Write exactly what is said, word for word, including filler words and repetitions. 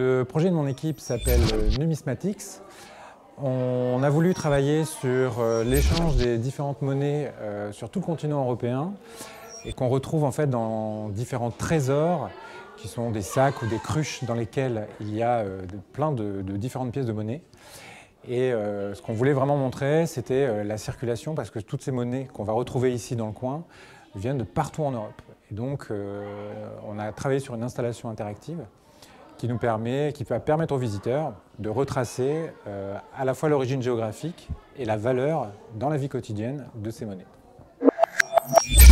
Le projet de mon équipe s'appelle Numismatics. On a voulu travailler sur l'échange des différentes monnaies sur tout le continent européen et qu'on retrouve en fait dans différents trésors qui sont des sacs ou des cruches dans lesquels il y a plein de, de différentes pièces de monnaie. Et euh, ce qu'on voulait vraiment montrer, c'était euh, la circulation, parce que toutes ces monnaies qu'on va retrouver ici dans le coin viennent de partout en Europe. Et donc, euh, on a travaillé sur une installation interactive qui nous permet, qui va permettre aux visiteurs de retracer euh, à la fois l'origine géographique et la valeur dans la vie quotidienne de ces monnaies.